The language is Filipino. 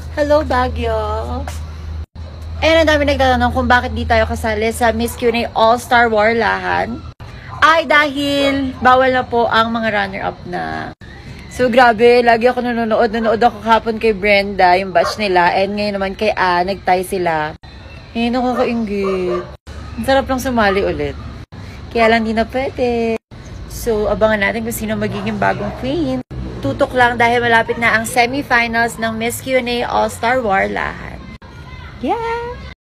Hello, Baguio! Ayun, ang dami nagtatanong kung bakit di tayo kasali sa Miss Q&A All-Star Warlahan. Ay, dahil bawal na po ang mga runner-up na. So, grabe. Lagi ako nanonood. Nanonood ako kahapon kay Brenda, yung batch nila. And ngayon naman kay nag-tie sila. Ngayon ako kainggit. Ang sarap lang sumali ulit. Kaya lang di na pwede. So, abangan natin kung sino magiging bagong queen. Tutok lang dahil malapit na ang semifinals ng Miss Q&A All-Star Warlahan. Yeah!